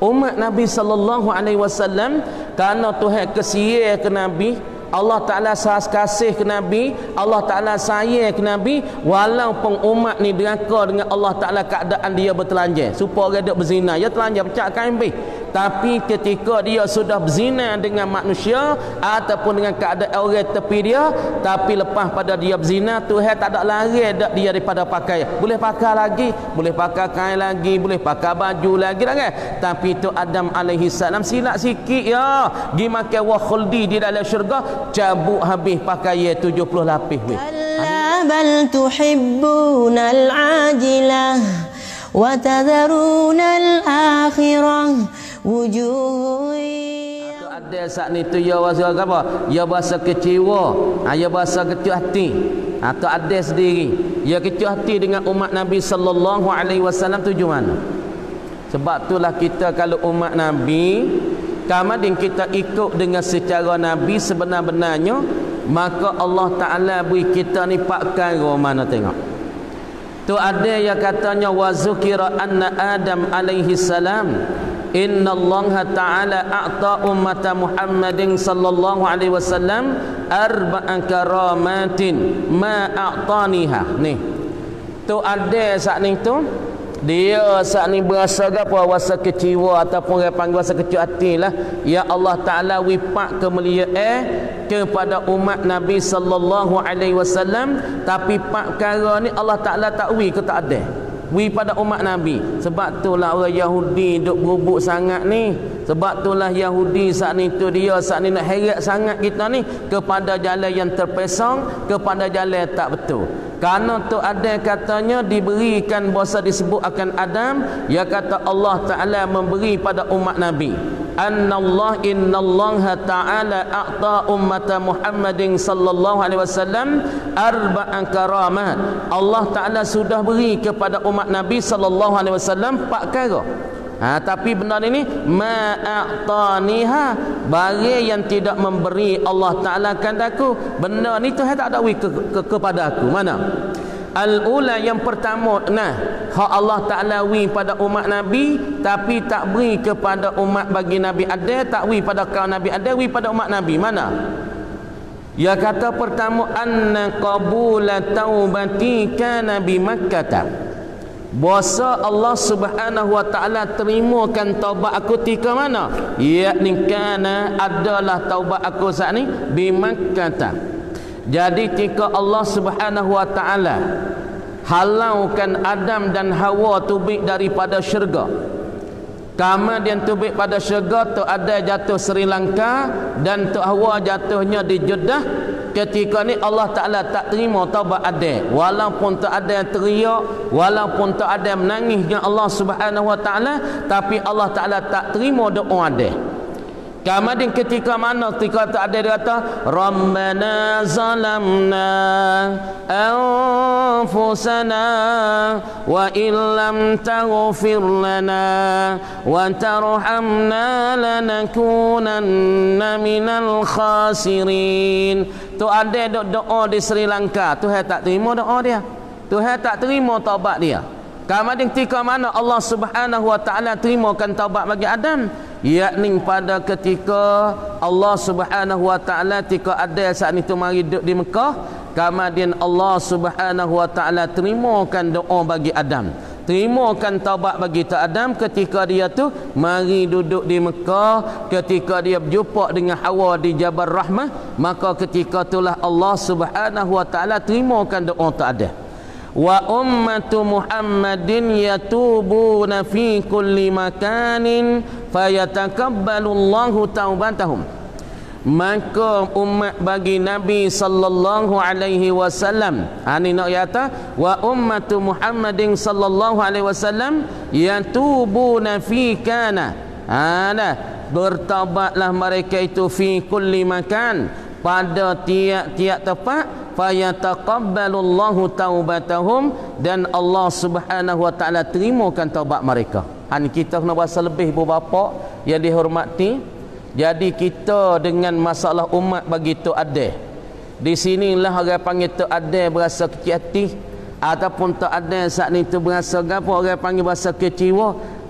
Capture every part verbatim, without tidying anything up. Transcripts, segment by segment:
umat Nabi sallallahu alaihi wasallam, kerana Tuhan kesiye ke Nabi, Allah Ta'ala kasih ke Nabi, Allah Ta'ala sayang ke Nabi, walaupun umat ni deraka dengan Allah Ta'ala keadaan dia bertelanjang, supaya dia berzina, dia telanjang pecah kain bih. Tapi ketika dia sudah berzina dengan manusia ataupun dengan keadaan orang tepi dia, tapi lepas pada dia berzina, Tuhan tak ada lari dak dia daripada pakai. Boleh pakai lagi, boleh pakai kain lagi, boleh pakai baju lagi dah kan. Tapi tu Adam alaihi salam silap sikit ya, gi makan wa khuldi di dalam syurga, cabut habis pakai tujuh puluh lapis weh. Bal tuhibbunal ajilah wa tadharunal akhirah wujuh. Ada saat ni tu ya bahasa apa? Ya bahasa kecewa, ha, ya bahasa kecil hati. Atau ada sendiri. Ya kecil hati dengan umat Nabi sallallahu alaihi wasallam tuju mana? Sebab itulah kita kalau umat Nabi, kemudian kita ikut dengan secara Nabi sebenar-benarnya, maka Allah Ta'ala beri kita ni pak perkara mana tengok. Tu ada yang katanya wa zukira anna Adam alaihi salam inna Allah Ta'ala a'ta ummata Muhammadin sallallahu alaihi wasallam arba'an karamatin ma a'taniha. Ni tu ada saat ni tu dia saat ni berasa apa, rasa kecewa ataupun orang panggil rasa kecil hati lah. Ya Allah Ta'ala wipak kemuliaan kepada umat Nabi sallallahu alaihi wasallam, tapi pak perkara ni Allah Ta'ala tak wi ke tak ada wi pada umat Nabi. Sebab itulah orang Yahudi duk berubuk sangat ni. Sebab itulah Yahudi saat ni tu dia saat ni nak heret sangat kita ni kepada jalan yang terpesong, kepada jalan yang tak betul. Karena tu ada katanya diberikan bahasa disebut akan Adam, ya kata Allah Ta'ala memberi pada umat Nabi. Annallah innallaha ta'ala a'ta ummata Muhammadin sallallahu alaihi wasallam arba'an karamat. Allah Ta'ala sudah beri kepada umat Nabi sallallahu alaihi wasallam empat perkara. Ha, tapi benda ini ma'a'taniha, barang yang tidak memberi Allah Ta'ala kandaku. Benda ni Tuhan tak ada beri ke, ke, kepada aku. Mana? Al-ula, yang pertama, nah, hak Allah Ta'ala wi pada umat Nabi tapi tak beri kepada umat bagi Nabi ada, tak wi pada kaum Nabi ada, wi pada umat Nabi. Mana? Ya kata pertama, anna qabula taubati kana bi Makkah. Bahasa Allah Subhanahu wa Ta'ala terimakan taubat aku tika mana? Yakni kana adalah taubat aku saat ni bi Makkah. Jadi tika Allah Subhanahu wa Ta'ala halaukan Adam dan Hawa tubik daripada syurga, kemudian tubik pada syurga tu ada jatuh Sri Lanka dan tu Hawa jatuhnya di Jeddah. Ketika ni Allah Ta'ala tak terima taubat ada, walaupun tak ada yang teriak, walaupun tak ada yang menangis dengan Allah Subhanahu wa Ta'ala, tapi Allah Ta'ala tak terima doa ada. Kemudian ketika mana ketika tak ada dia kata Rabbana zalamna anfusana wa illam taghfir lana wa tarhamna lanakunanna minal khasirin. Tu ada doa di Sri Lanka, Tuhan tak terima doa dia, Tuhan tak terima taubat dia. Kemudian ketika mana Allah Subhanahu wa Ta'ala terimakan taubat bagi Adam, yakni pada ketika Allah Subhanahu wa Ta'ala ketika ada saat itu mari duduk di Mekah, kemudian Allah Subhanahu wa Ta'ala terimakan doa bagi Adam, terimakan taubat bagi tu Adam ketika dia tu mari duduk di Mekah, ketika dia berjumpa dengan Hawa di Jabal Rahmah, maka ketika itulah Allah Subhanahu wa Ta'ala terimakan doa tu ada. Wa ummatu Muhammadin yatubuna fi kulli makanin fayatakabbalu Allahu taubatahum. Maka umat bagi Nabi sallallahu alaihi wasallam, ani nak kata wa ummatu Muhammadin sallallahu alaihi wasallam yatubuna fi kana, ana bertaubatlah mereka itu fi kulli makan, pada tiap-tiap tempat, fayataqabbalullahu taubatahum, dan Allah Subhanahu wa Ta'ala terimakan taubat mereka. Han kita kena bahasa lebih ibu bapa yang dihormati. Jadi kita dengan masalah umat bagi tu ada. Di sinilah orang panggil tu ada berasa kecil hati, ataupun tu ada saat ni tu berasa gapo orang panggil berasa kecewa.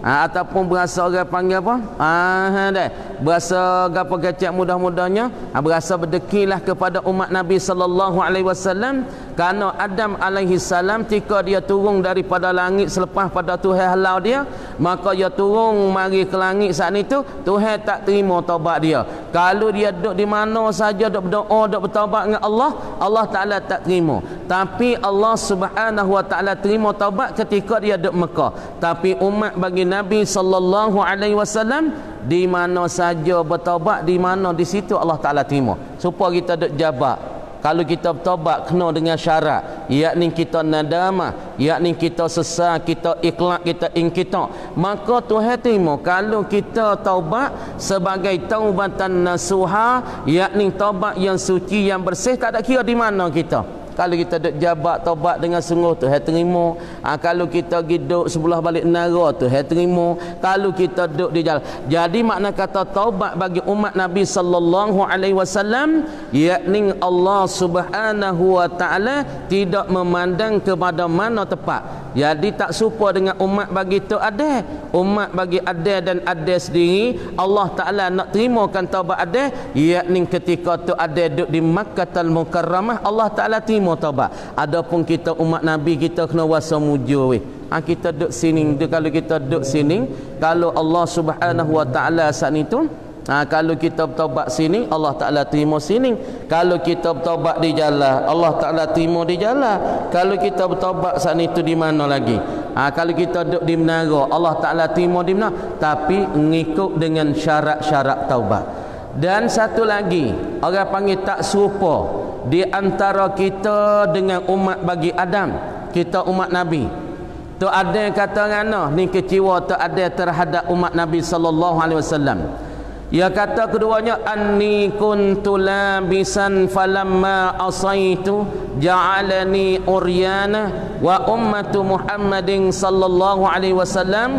ha, ataupun berasa orang panggil apa? Ah, dah. Berasa gapo kecak mudah-mudahnya, ha, berasa berdekilah kepada umat Nabi sallallahu alaihi wasallam kerana Adam alaihi salam ketika dia turun daripada langit selepas pada Tuhan halau dia, maka dia turun mari ke langit saat itu Tuhan tak terima taubat dia. Kalau dia duduk di mana saja duduk berdoa, duduk bertaubat dengan Allah, Allah Taala tak terima. Tapi Allah Subhanahu wa taala terima taubat ketika dia duduk Mekah. Tapi umat bagi Nabi sallallahu alaihi wasallam di mana saja bertaubat, di mana di situ Allah Taala terima. Supaya kita duduk jabat. Kalau kita bertaubat kena dengan syarat, yakni kita nadamah, yakni kita sesal, kita ikhlas, kita ingkita, maka Tuhan terima. Kalau kita taubat sebagai taubatan nasuha, yakni taubat yang suci, yang bersih, tak ada kira di mana kita. Kalau kita duk jabat taubat dengan sungguh, Tuhan terima. Ha, kalau kita duduk sebelah balik nara, Tuhan terima. Kalau kita duduk di jalan. Jadi makna kata taubat bagi umat Nabi sallallahu alaihi wasallam, yakni Allah Subhanahu wa taala tidak memandang kepada mana tepat. Jadi tak serupa dengan umat bagi tu ada. Umat bagi ada dan ada sendiri, Allah Taala nak terimakan taubat ada, yakni ketika tu ada duduk di Makkahul Mukarramah, Allah Taala terima taubat. Adapun kita umat Nabi, kita kena wasa mujur weh. Ha, kita duduk sini, kalau kita duduk sini, kalau Allah Subhanahu wa taala saat itu, ha, kalau kita bertaubat sini, Allah Taala terima sini. Kalau kita bertaubat di jalan, Allah Taala terima di jalan. Kalau kita bertaubat saat itu di mana lagi? Ha, kalau kita duduk di menara, Allah Taala terima di mana? Tapi mengikut dengan syarat-syarat taubat. Dan satu lagi, orang panggil tak serupa di antara kita dengan umat bagi Adam, kita umat Nabi. Tu ada yang kata ngana ni kecewa tu ada terhadap umat Nabi sallallahu alaihi wasallam. Ia kata keduanya, anni kuntu labisan falamma asaitu ja'alani uryana wa ummatu Muhammadin sallallahu alaihi wasallam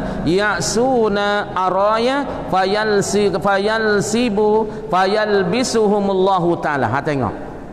ya'suna araya fayalsi fayalsibu fayalbisuhumullahu taala. Ha, tengok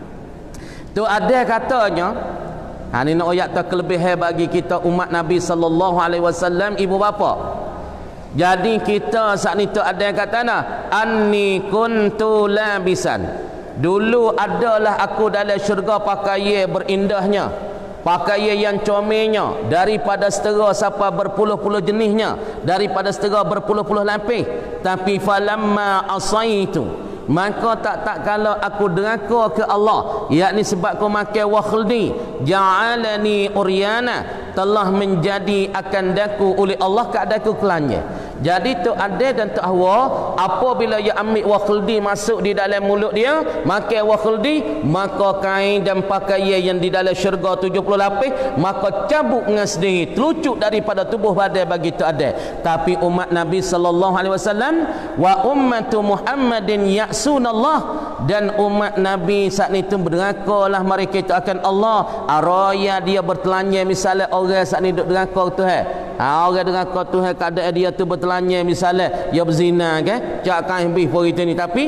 tu ada katanya, ha, ni nak ayat tu kelebihan bagi kita umat Nabi sallallahu alaihi wasallam, ibu bapa. Jadi kita saat ni tu ada yang kata nah, anni kuntu labisan. Dulu adalah aku dalam syurga pakaian berindahnya, pakaian yang comelnya, daripada setera sampai berpuluh-puluh jenisnya, daripada setera berpuluh-puluh lapis. Tapi falamma asaitu, maka tak tak kalau aku deraka ke Allah, yakni sebab aku makan wakhldi, ja'alani uryana, telah menjadi akan daku oleh Allah keadaku kelanya. Jadi tu ada dan tu Hawa, apabila ia ambil wakhldi masuk di dalam mulut dia, makan wakhldi, maka kain dan pakaian yang di dalam syurga tujuh puluh lapis, maka cabut dengan sendiri, telucuk daripada tubuh badan bagi tu ada. Tapi umat Nabi sallallahu alaihi wasallam, wa ummatu Muhammadin ya'sunallah, dan umat Nabi saat itu berderakalah mereka itu akan Allah. Araya dia bertelanjang, misalnya orang saat ni duduk deraka Tuhan, ha, orang deraka Tuhan keadaan dia tu bertelanjang, misalnya dia berzina kan, cak kain bih pun kita ni, tapi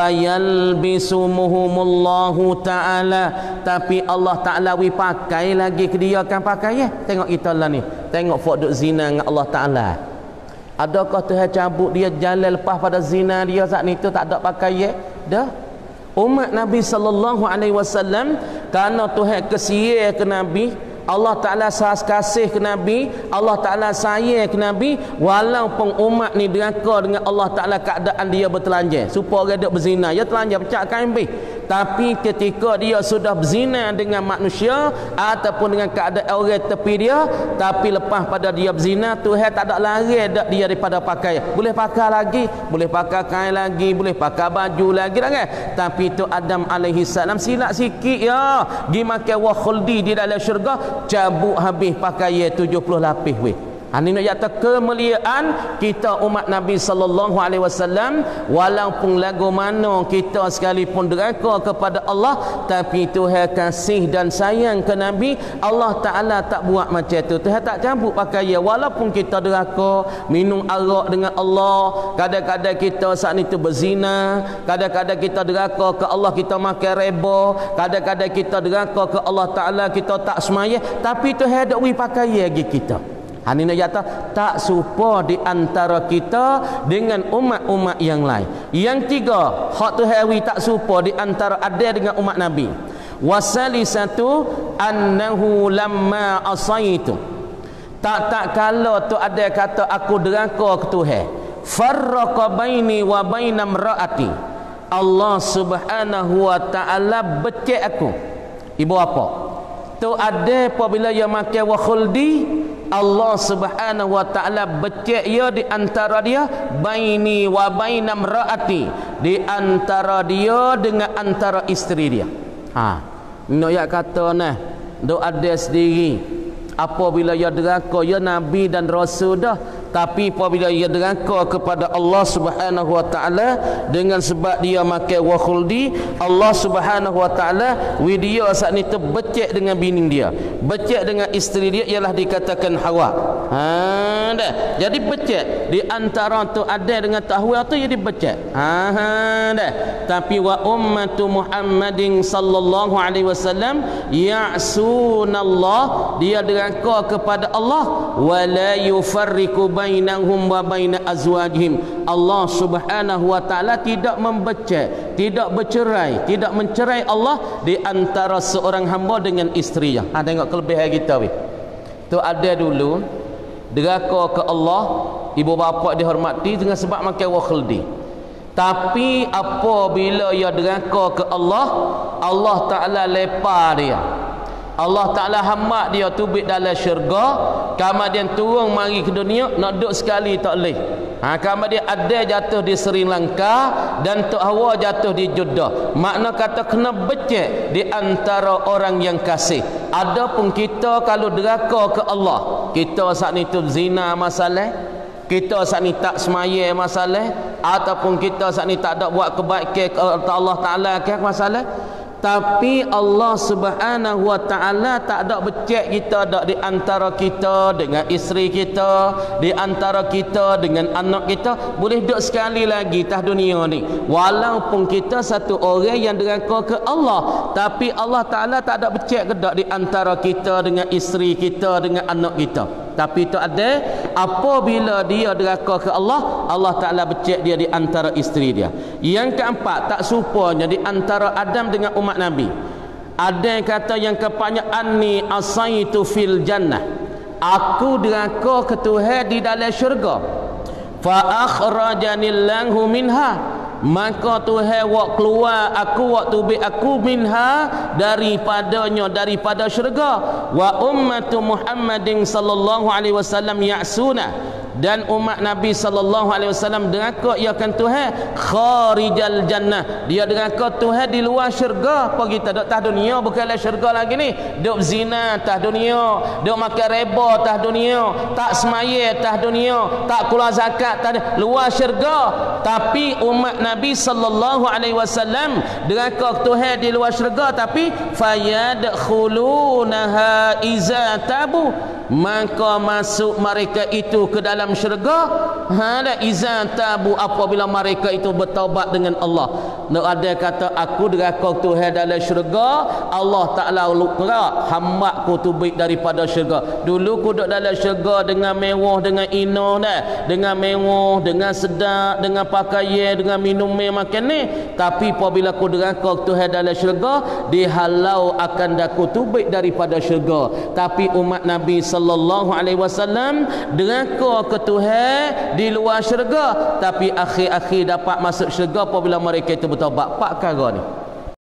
fayalbisumuhumullahu taala, tapi Allah Taala wi pakai lagi ke dia akan pakai ya. Tengok kita lah ni, tengok fok duk zina dengan Allah Taala. Adakah Tuhan cabut dia jalan lepas pada zina dia saat ni tu tak ada pakai ya? Dah. Umat Nabi sallallahu alaihi wasallam, kerana Tuhan kesian ke Nabi, Allah Ta'ala kasih ke Nabi, Allah Ta'ala sayang ke Nabi, walaupun umat ni deraka dengan Allah Ta'ala keadaan dia bertelanjang, supaya dia berzina, dia telanjang pecah kain bih. Tapi ketika dia sudah berzina dengan manusia ataupun dengan keadaan orang tepi dia, tapi lepas pada dia berzina, Tuhan tak ada lari dak dia daripada pakai. Boleh pakai lagi, boleh pakai kain lagi, boleh pakai baju lagi dah kan. Tapi itu Adam alaihi salam silap sikit ya, gi makan wakhldi di dalam syurga, cabut habis pakaian tujuh puluh lapis weh. Ini nak kata kemuliaan kita umat Nabi sallallahu alaihi wasallam, walaupun lagu mana kita sekalipun deraka kepada Allah, tapi Tuhan kasih dan sayang ke Nabi, Allah Taala tak buat macam tu. Tuhan tak cabut pakaian walaupun kita deraka, minum arak dengan Allah, kadang-kadang kita saat itu berzina, kadang-kadang kita deraka ke Allah, kita makan riba, kadang-kadang kita deraka ke Allah Taala, kita tak semaya, tapi Tuhan dak wi pakaian lagi kita. Ha ni nak kata tak serupa di antara kita dengan umat-umat yang lain. Yang tiga, hak tu hawi tak serupa di antara ada dengan umat Nabi. Wasalisatu annahu lamma asaitu. Tak tak kala tu ada kata aku deraka ke Tuhan. Farraqa baini wa baina imraati. Allah Subhanahu wa taala becek aku. Ibu apa? Tu ada apabila ia makan wa khuldi, Allah Subhanahu wa taala becek ia di antara dia baini wa baina imraati, di antara dia dengan antara isteri dia. Ha, nak yak kata nah, dok ada sendiri. Apabila ia deraka ya nabi dan rasul dah, tapi apabila ia deraka kepada Allah Subhanahu wa taala dengan sebab dia makan wa khuldi, Allah Subhanahu wa taala wi dia saat ni terbecek dengan bini dia, becek dengan isteri dia, ialah dikatakan Hawa. Ha dah. Jadi becek di antara tu ada dengan tahwa tu jadi becek. Ha, ha dah. Tapi wa ummatu Muhammadin sallallahu alaihi wasallam ya'sunallah, dia deraka kepada Allah, wala yufarriqu bainahum wa baina azwajihim. Allah Subhanahu wa taala tidak membecek, tidak bercerai, tidak mencerai Allah di antara seorang hamba dengan isterinya. Ha, tengok kelebihan kita weh. Tu ada dulu deraka ke Allah, ibu bapa dihormati dengan sebab makan wa khuldi. Tapi apabila ia deraka ke Allah, Allah taala lepa dia. Allah Ta'ala hamak dia tubik dalam syurga, kemudian turun mari ke dunia, nak duduk sekali tak boleh. Ha, kemudian ada jatuh di Sri Lanka dan Tok Hawa jatuh di Jeddah. Makna kata kena becek di antara orang yang kasih. Adapun kita kalau deraka ke Allah, kita saat ni tu zina masalah, kita saat ni tak semaya masalah, ataupun kita saat ni tak ada buat kebaikan ke Allah Ta'ala ke masalah. Tapi Allah Subhanahu wa taala tak ada becek kita dak di antara kita dengan isteri kita, di antara kita dengan anak kita, boleh duduk sekali lagi tah dunia ni. Walaupun kita satu orang yang deraka ke Allah, tapi Allah Taala tak ada becek ke dak di antara kita dengan isteri kita, dengan anak kita. Tapi itu ada apabila dia deraka ke Allah, Allah Ta'ala becek dia di antara isteri dia. Yang keempat, tak supaya di antara Adam dengan umat Nabi. Ada yang kata yang keempatnya, anni asaitu fil jannah, aku deraka ke Tuhan di dalam syurga. Fa akhrajanillahu minha, maka Tuhan wak keluar aku, wak tubik aku minha, daripadanya, daripada syurga. Wa ummatu Muhammadin sallallahu alaihi wasallam ya'suna, dan umat Nabi sallallahu alaihi wasallam deraka ia kan Tuhan kharijal jannah, dia deraka Tuhan di luar syurga. Apa kita duk tah dunia, bukanlah syurga lagi ni, duk zina tah dunia, duk makan riba tah dunia, tak semaya tah dunia, tak keluar zakat tah luar syurga. Tapi umat Nabi sallallahu alaihi wasallam deraka Tuhan di luar syurga, tapi fayadkhulunaha iza tabu, maka masuk mereka itu ke dalam syurga. Hada iza tabu, apabila mereka itu bertaubat dengan Allah. Nak ada kata aku deraka Tuhan dalam syurga, Allah Taala lukra hamba ku tubik daripada syurga. Dulu ku duduk dalam syurga dengan mewah, dengan inah dah, dengan mewah, dengan sedap, dengan pakaian, dengan minum makan ni. Tapi apabila ku deraka Tuhan dalam syurga, dihalau akan daku tubik daripada syurga. Tapi umat Nabi sallallahu alaihi wasallam deraka ke Tuhan di luar syurga, tapi akhir-akhir dapat masuk syurga apabila mereka itu bertaubat. Empat perkara ni.